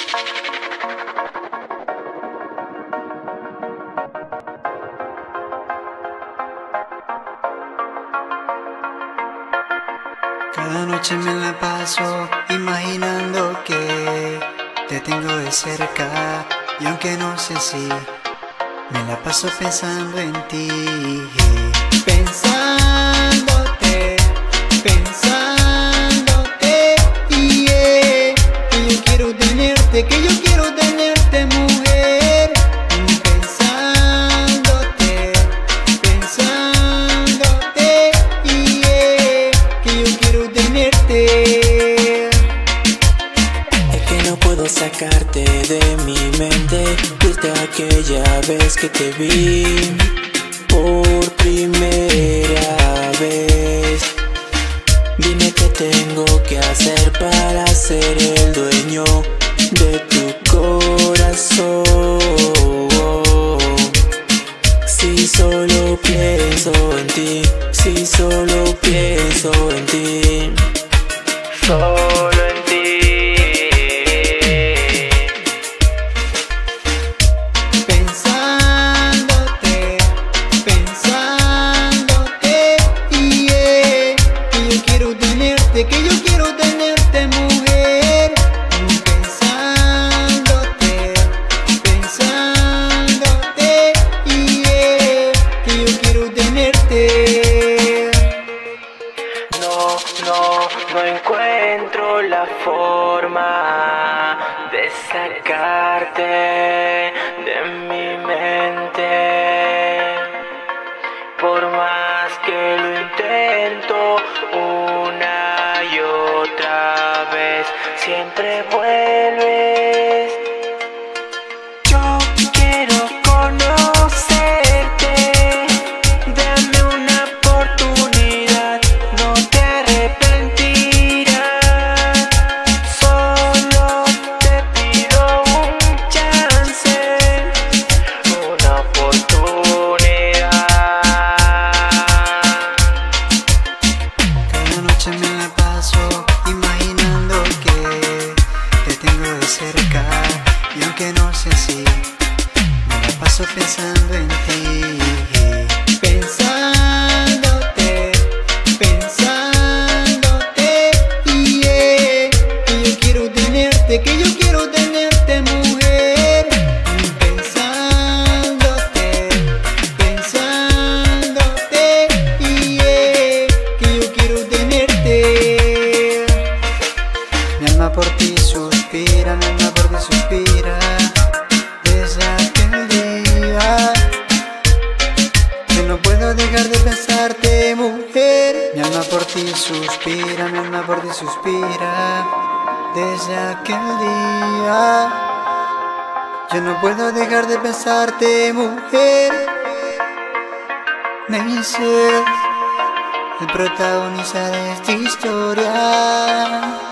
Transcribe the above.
Cada noche me la paso imaginando que te tengo de cerca, y aunque no sé si me la paso pensando en ti, pensándote, pensándote, que yo quiero tenerte, que yo quiero tenerte, mujer. Pensándote, pensándote, que yo quiero tenerte. Es que no puedo sacarte de mi mente desde aquella vez que te vi por primera vez. Dime qué tengo que hacer para ser el dueño de tu corazón. Si solo pienso en ti, si solo pienso en ti, solo en ti. Pensándote, pensándote, que yo quiero tenerte, que yo quiero tenerte, mujer. Pensándote, pensándote, que yo quiero tenerte. No encuentro la forma de sacarte de mi mente. Por más que lo intento una y otra vez, siempre vuelves. Yo quiero conocerte, dame una oportunidad, no te arrepentirás. Solo te pido un chance, una oportunidad. Cada noche me la paso imaginando que te tengo de cerca, y aunque no sé si me la paso pensando en ti. Pensándote, pensándote, que yo quiero tenerte, que yo quiero tenerte, mujer. Pensándote, pensándote, que yo quiero tenerte. Mi alma por ti suspira, mi alma por ti suspira, desde aquel día. Yo no puedo dejar de pensarte, mujer. Mi alma por ti suspira, mi alma por ti suspira, desde aquel día. Yo no puedo dejar de pensarte, mujer. Me hice el protagonista de esta historia.